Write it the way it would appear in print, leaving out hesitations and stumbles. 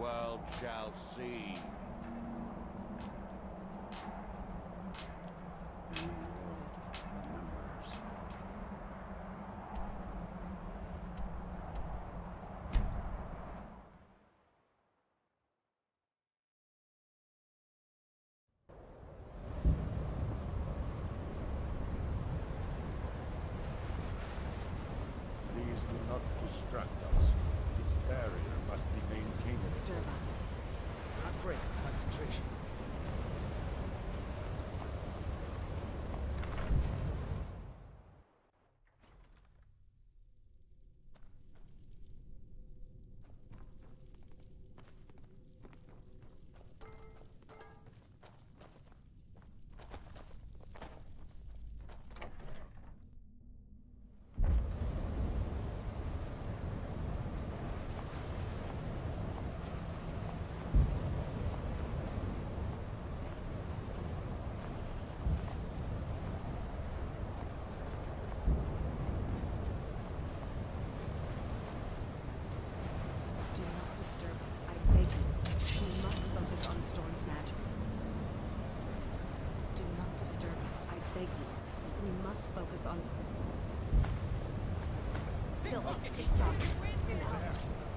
world shall see. And the world remembers. Please do not distract us. This barrier must be maintained. Disturb us. Not break concentration. Do not disturb us, I beg you. We must focus on Storm's magic. Do not disturb us, I beg you. We must focus on... Philip, stop.